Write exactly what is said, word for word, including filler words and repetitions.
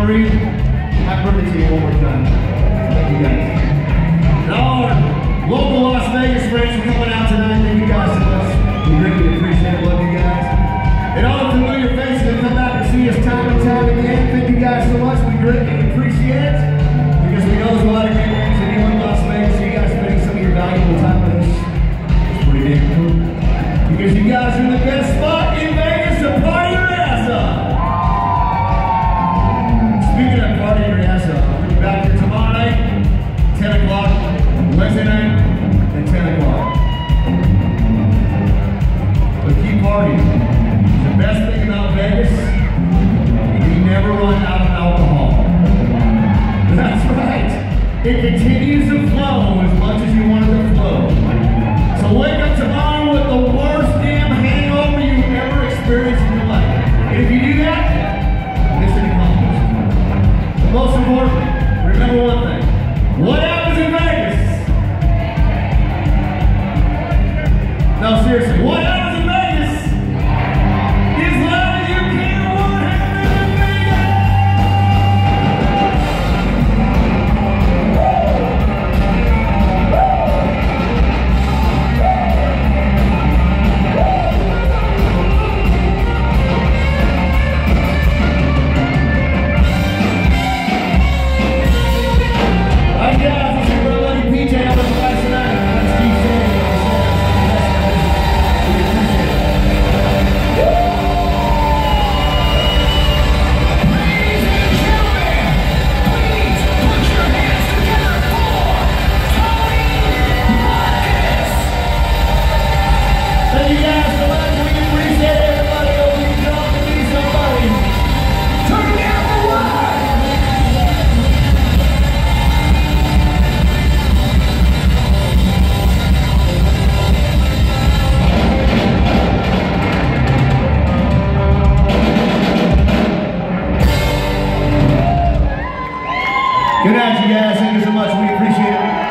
Marie, happy birthday to you one more time. Thank you guys. And all our local Las Vegas friends for coming out tonight, thank you guys so much. We greatly appreciate it, love you guys. And all the familiar faces that come back and see us time and time again, thank you guys so much. We greatly appreciate it. Because we know there's a lot of great names in New Las Vegas, so you guys spending some of your valuable time with us. It's pretty damn cool. Because you guys are in the best spot in Vegas to party your ass off. Speaking of partying your ass off, we'll be back here tomorrow night, ten o'clock, Wednesday night, and ten o'clock. But keep partying. The best thing about Vegas, we never run out of alcohol. That's right. It continues to flow as much as you want it to flow. So wake up tomorrow with the worst damn hangover you've ever experienced in your life. And if you do that, mission accomplished. But most importantly, remember one thing. What happens in Vegas? No, seriously, what happens in Vegas? As loud as you can, what happens in Vegas? Good night, you guys. Thank you so much. We appreciate it.